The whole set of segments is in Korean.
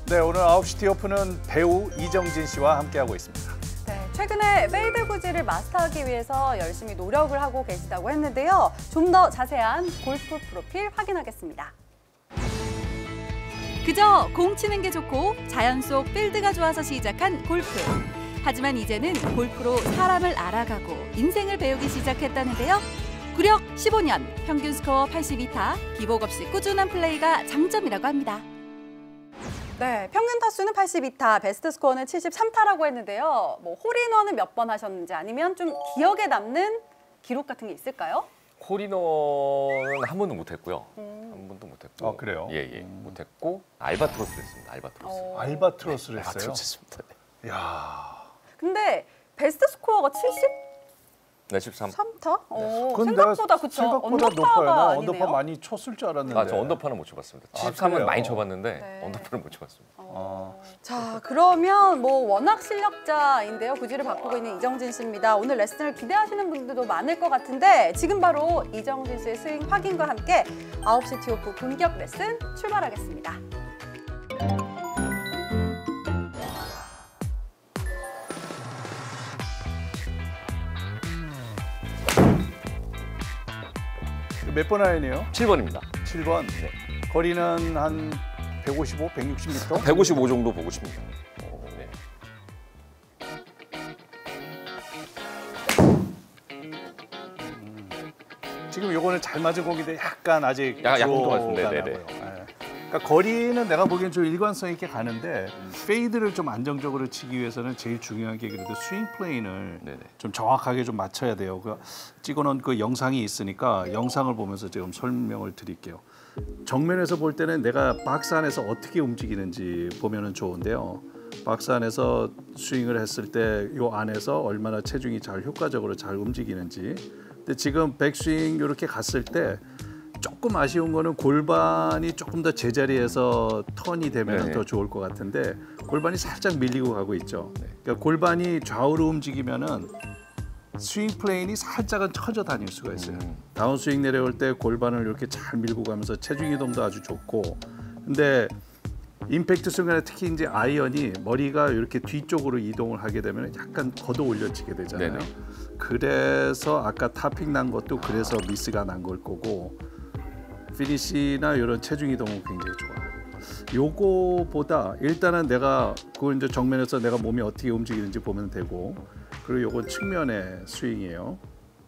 네, 오늘 9시 티오프는 배우 이정진 씨와 함께하고 있습니다. 네, 최근에 페이드 구질을 마스터하기 위해서 열심히 노력을 하고 계시다고 했는데요. 좀 더 자세한 골프 프로필 확인하겠습니다. 그저 공 치는 게 좋고 자연 속 필드가 좋아서 시작한 골프. 하지만 이제는 골프로 사람을 알아가고 인생을 배우기 시작했다는데요. 구력 15년, 평균 스코어 82타, 기복 없이 꾸준한 플레이가 장점이라고 합니다. 네, 평균 타수는 82타, 베스트 스코어는 73타라고 했는데요. 뭐 홀인원은 몇 번 하셨는지 아니면 좀 기억에 남는 기록 같은 게 있을까요? 홀인원은 한 번도 못했고요. 한 번도 못했고. 아, 그래요? 예, 못했고 알바트로스를 했습니다. 알바트로스. 알바트로스를 했어요? 알바트로스 했습니다. 네. 이야. 근데 베스트 스코어가 73. 73타? 근데 생각보다 그쵸? 생각보다 언더파가 높아요. 나 아니네요. 언더파 많이 쳤을 줄 알았는데. 아, 저 언더파는 못 쳐봤습니다. 아, 73은 그래요? 많이 쳐봤는데 네. 언더파는 못 쳐봤습니다. 자, 그러면 뭐 워낙 실력자인데요. 구질을 바꾸고 있는 이정진 씨입니다. 오늘 레슨을 기대하시는 분들도 많을 것 같은데 지금 바로 이정진 씨의 스윙 확인과 함께 9시 티오프 본격 레슨 출발하겠습니다. 몇 번 아이네요? 7번입니다. 7번. 네. 거리는 한 155, 160m? 155 정도 보고 칩니다. 네. 지금 요거는 잘 맞은 공인데 약간 아직 약간 것 주어가 같은데, 네네. 나고요. 네. 그러니까 거리는 내가 보기엔 좀 일관성 있게 가는데 페이드를 좀 안정적으로 치기 위해서는 제일 중요한 게 그래도 스윙 플레인을 네네. 좀 정확하게 좀 맞춰야 돼요. 그 찍어놓은 그 영상이 있으니까 영상을 보면서 지금 설명을 드릴게요. 정면에서 볼 때는 내가 박스 안에서 어떻게 움직이는지 보면은 좋은데요. 박스 안에서 스윙을 했을 때 요 안에서 얼마나 체중이 잘 효과적으로 잘 움직이는지. 근데 지금 백스윙 이렇게 갔을 때 조금 아쉬운 거는 골반이 조금 더 제자리에서 턴이 되면 더 좋을 것 같은데 골반이 살짝 밀리고 가고 있죠. 그러니까 골반이 좌우로 움직이면은 스윙 플레인이 살짝은 처져 다닐 수가 있어요. 다운스윙 내려올 때 골반을 이렇게 잘 밀고 가면서 체중 이동도 아주 좋고, 근데 임팩트 순간에 특히 이제 아이언이 머리가 이렇게 뒤쪽으로 이동을 하게 되면 약간 걷어 올려지게 되잖아요. 네네. 그래서 아까 타핑 난 것도 그래서 미스가 난 걸 거고, 피니시나 이런 체중 이동은 굉장히 좋아요. 요거보다 일단은 내가 그걸 이제 정면에서 내가 몸이 어떻게 움직이는지 보면 되고, 그리고 요건 측면의 스윙이에요.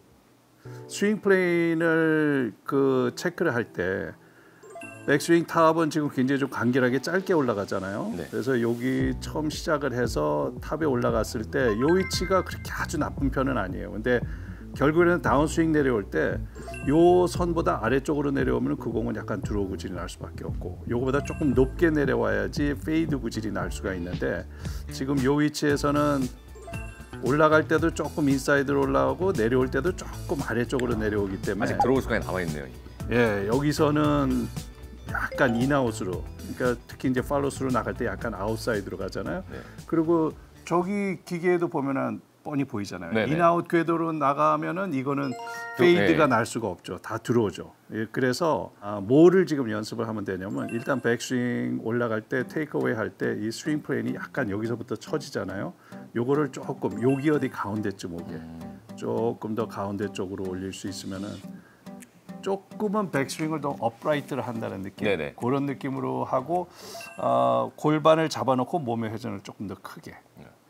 스윙 플레인을 그 체크를 할 때 백스윙 탑은 지금 굉장히 좀 간결하게 짧게 올라가잖아요. 네. 그래서 여기 처음 시작을 해서 탑에 올라갔을 때 요 위치가 그렇게 아주 나쁜 편은 아니에요. 근데 결국에는 다운스윙 내려올 때 요 선보다 아래쪽으로 내려오면 그 공은 약간 드로우 구질이 날 수밖에 없고, 요거보다 조금 높게 내려와야지 페이드 구질이 날 수가 있는데 지금 요 위치에서는 올라갈 때도 조금 인사이드로 올라오고 내려올 때도 조금 아래쪽으로 내려오기 때문에 아직 들어올 수가 남아있네요. 이게. 예, 여기서는 약간 인아웃으로, 그러니까 특히 이제 팔로스로 나갈 때 약간 아웃사이드로 가잖아요. 네. 그리고 저기 기계에도 보면은 뻔히 보이잖아요. 네네. 인아웃 궤도로 나가면은 이거는 페이드가 네. 날 수가 없죠. 다 들어오죠. 예, 그래서 뭐를 지금 연습을 하면 되냐면 일단 백스윙 올라갈 때 테이크어웨이 할 때 이 스윙 플레인이 약간 여기서부터 처지잖아요. 요거를 조금 여기 어디 가운데쯤 오게 조금 더 가운데 쪽으로 올릴 수 있으면은 조금은 백스윙을 더 업라이트를 한다는 느낌. 네네. 그런 느낌으로 하고 골반을 잡아놓고 몸의 회전을 조금 더 크게.